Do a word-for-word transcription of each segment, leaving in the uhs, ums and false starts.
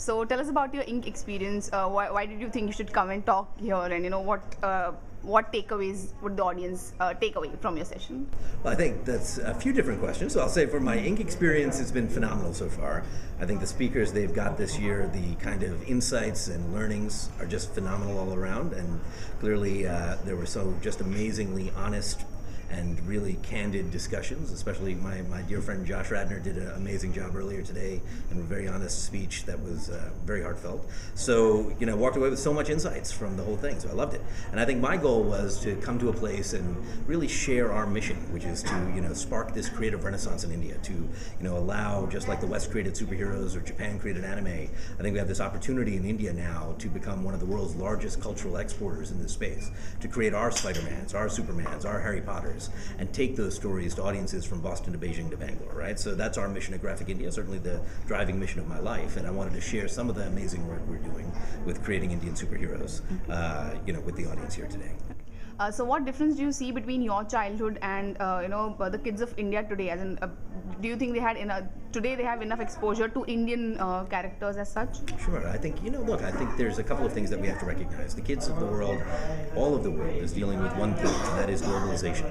So tell us about your ink experience. Uh, why, why did you think you should come and talk here? And you know what uh, what takeaways would the audience uh, take away from your session? Well, I think that's a few different questions. So I'll say for my ink experience, it's been phenomenal so far. I think the speakers they've got this year, the kind of insights and learnings are just phenomenal all around. And clearly uh, there were so just amazingly honest and really candid discussions, especially my, my dear friend Josh Radnor did an amazing job earlier today and a very honest speech that was uh, very heartfelt. So, you know, walked away with so much insights from the whole thing, so I loved it. And I think my goal was to come to a place and really share our mission, which is to, you know, spark this creative renaissance in India, to, you know, allow, just like the West created superheroes or Japan created anime, I think we have this opportunity in India now to become one of the world's largest cultural exporters in this space, to create our Spider-Mans, our Supermans, our Harry Potters, and take those stories to audiences from Boston to Beijing to Bangalore, right? So that's our mission at Graphic India, certainly the driving mission of my life, and I wanted to share some of the amazing work we're doing with creating Indian superheroes, uh, you know, with the audience here today. Uh, so what difference do you see between your childhood and uh, you know the kids of India today? As in, uh, do you think they had enough, today they have enough exposure to Indian uh, characters as such? Sure. I think, you know, look, I think there's a couple of things that we have to recognize. The kids of the world, all of the world is dealing with one thing, and that is globalization.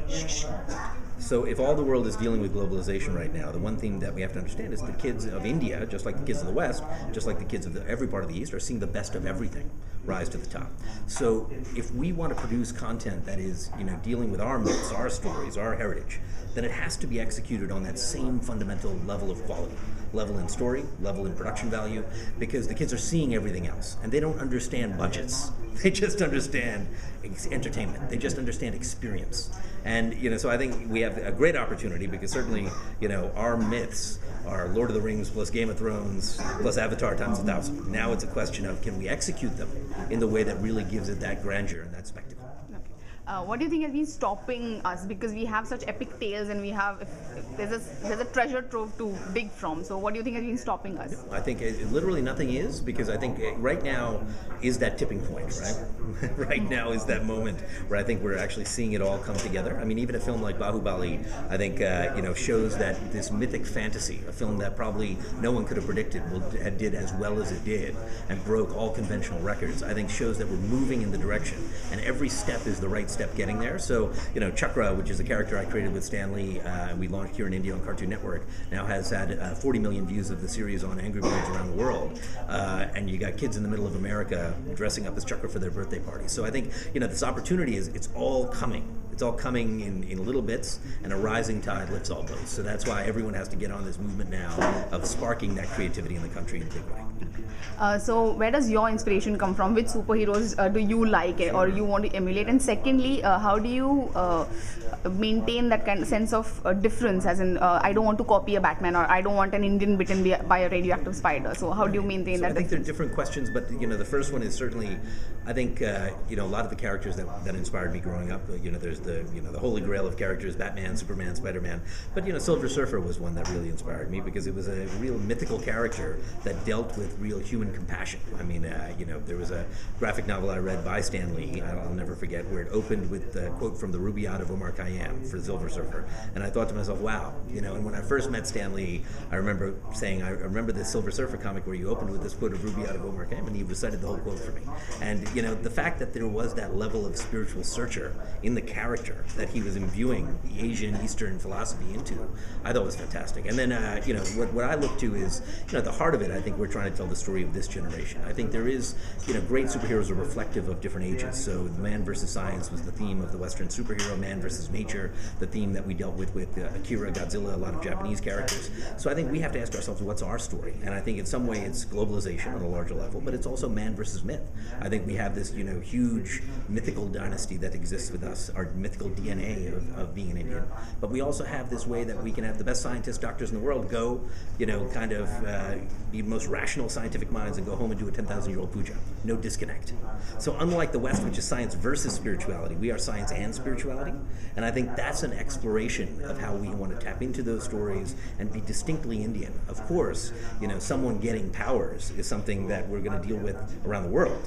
So if all the world is dealing with globalization right now, the one thing that we have to understand is the kids of India, just like the kids of the West, just like the kids of the, every part of the East, are seeing the best of everything rise to the top. So if we want to produce content that is, you know, dealing with our myths, our stories, our heritage, then it has to be executed on that same fundamental level of quality. Level in story, level in production value, because the kids are seeing everything else, and they don't understand budgets. They just understand entertainment. They just understand experience. And, you know, so I think we have a great opportunity, because certainly, you know, our myths are Lord of the Rings plus Game of Thrones plus Avatar times a thousand. Now it's a question of, can we execute them in the way that really gives it that grandeur and that spectacle? Uh, what do you think has been stopping us? Because we have such epic tales, and we have if, if there's a there's a treasure trove to dig from. So what do you think has been stopping us? I think it, literally nothing is, because I think right now is that tipping point, right? Right now is that moment where I think we're actually seeing it all come together. I mean, even a film like Bahubali, I think uh, you know shows that this mythic fantasy, a film that probably no one could have predicted will did as well as it did and broke all conventional records, I think shows that we're moving in the direction, and every step is the right step getting there. So, you know, Chakra, which is a character I created with Stan Lee, uh, and we launched here in India on Cartoon Network, now has had uh, forty million views of the series on Angry Birds around the world. Uh, and you got kids in the middle of America dressing up as Chakra for their birthday party. So I think, you know, this opportunity is, it's all coming. It's all coming in, in little bits, and a rising tide lifts all boats. So that's why everyone has to get on this movement now of sparking that creativity in the country in a big way. Uh, so where does your inspiration come from? Which superheroes uh, do you like or you want to emulate? And secondly, uh, how do you uh, maintain that kind of sense of uh, difference, as in uh, I don't want to copy a Batman, or I don't want an Indian bitten by a radioactive spider? So how do you maintain so that I think difference? They're different questions, but you know the first one is certainly, I think uh, you know a lot of the characters that, that inspired me growing up. You know, there's the you know the holy grail of characters: Batman, Superman, Spider-Man. But you know, Silver Surfer was one that really inspired me, because it was a real mythical character that dealt with real human compassion. I mean, uh, you know, there was a graphic novel I read by Stan Lee, I'll never forget, where it opened with a quote from the Rubaiyat of Omar Khayyam for Silver Surfer. And I thought to myself, wow, you know, and when I first met Stan Lee, I remember saying, I remember this Silver Surfer comic where you opened with this quote of Rubaiyat of Omar Khayyam, and he recited the whole quote for me. And, you know, the fact that there was that level of spiritual searcher in the character that he was imbuing the Asian, Eastern philosophy into, I thought was fantastic. And then, uh, you know, what, what I look to is, you know, at the heart of it, I think we're trying to tell the story of this generation. I think there is, you know, great superheroes are reflective of different ages. So man versus science was the theme of the Western superhero, man versus nature, the theme that we dealt with with uh, Akira, Godzilla, a lot of Japanese characters. So I think we have to ask ourselves, what's our story? And I think in some way it's globalization on a larger level, but it's also man versus myth. I think we have this, you know, huge mythical dynasty that exists with us, our mythical D N A of, of being an Indian. But we also have this way that we can have the best scientists, doctors in the world go, you know, kind of uh, be the most rational scientific minds and go home and do a ten thousand year old puja. No disconnect. So unlike the West, which is science versus spirituality, we are science and spirituality. And I think that's an exploration of how we want to tap into those stories and be distinctly Indian. Of course, you know, someone getting powers is something that we're going to deal with around the world.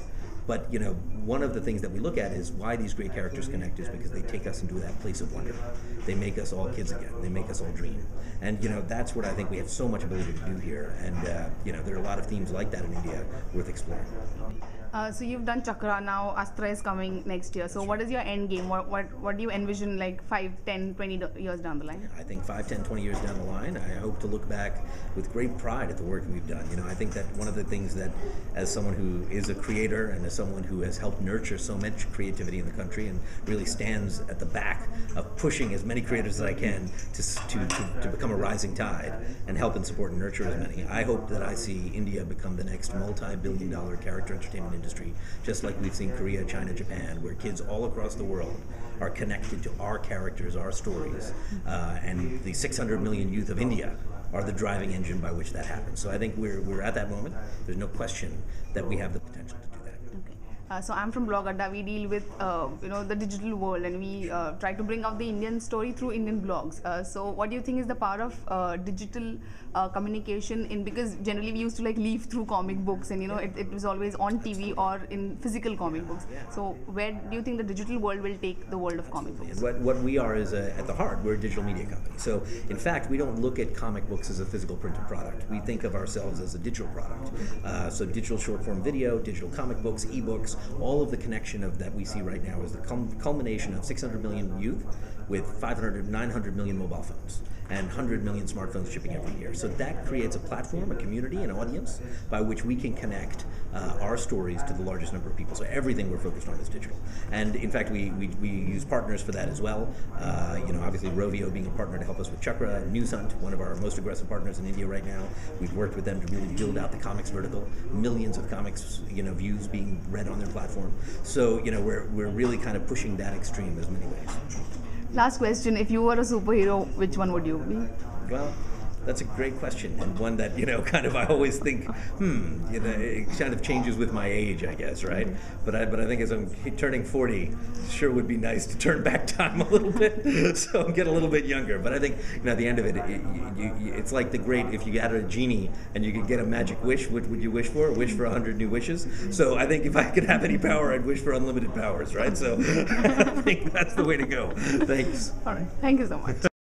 But you know, one of the things that we look at is why these great characters connect is because they take us into that place of wonder. They make us all kids again. They make us all dream. And you know, that's what I think we have so much ability to do here. And uh, you know, there are a lot of themes like that in India worth exploring. Uh, so you've done Chakra, now Astra is coming next year. So what is your end game? What, what what do you envision like five, ten, twenty years down the line? I think five, ten, twenty years down the line, I hope to look back with great pride at the work we've done. You know, I think that one of the things that, as someone who is a creator and as someone who has helped nurture so much creativity in the country and really stands at the back of pushing as many creators as I can to, to, to, to become a rising tide and help and support and nurture as many, I hope that I see India become the next multi-billion dollar character entertainment industry, just like we've seen Korea, China, Japan, where kids all across the world are connected to our characters, our stories, uh, and the six hundred million youth of India are the driving engine by which that happens. So I think we're, we're at that moment. There's no question that we have the potential to do that. Okay. Uh, so I'm from Blog Adda. We deal with uh, you know the digital world, and we uh, try to bring out the Indian story through Indian blogs. Uh, so what do you think is the power of uh, digital uh, communication in, because generally we used to like leaf through comic books, and you know it, it was always on T V or in physical comic books. So where do you think the digital world will take the world of comic books? And what, what we are is a, at the heart, we're a digital media company. So in fact, we don't look at comic books as a physical printed product. We think of ourselves as a digital product. Uh, so digital short form video, digital comic books, ebooks, all of the connection of that we see right now is the culmination of six hundred million youth with five hundred, nine hundred million mobile phones and one hundred million smartphones shipping every year. So that creates a platform, a community, an audience by which we can connect uh, our stories to the largest number of people. So everything we're focused on is digital. And in fact, we, we, we use partners for that as well. Uh, you know, obviously Rovio being a partner to help us with Chakra, NewsHunt, one of our most aggressive partners in India right now. We've worked with them to really build out the comics vertical, millions of comics, you know, views being read on their platform. So, you know, we're, we're really kind of pushing that extreme in many ways. Last question, if you were a superhero, which one would you be? Well, that's a great question, and one that, you know, kind of I always think, hmm, you know, it kind of changes with my age, I guess, right? Mm-hmm. But I, but I think as I'm turning forty, sure would be nice to turn back time a little bit, so get a little bit younger. But I think, you know, at the end of it, it you, you, it's like the great, if you had a genie and you could get a magic wish, what would you wish for? Wish for a hundred new wishes. So I think if I could have any power, I'd wish for unlimited powers, right? So I think that's the way to go. Thanks. All right. Thank you so much.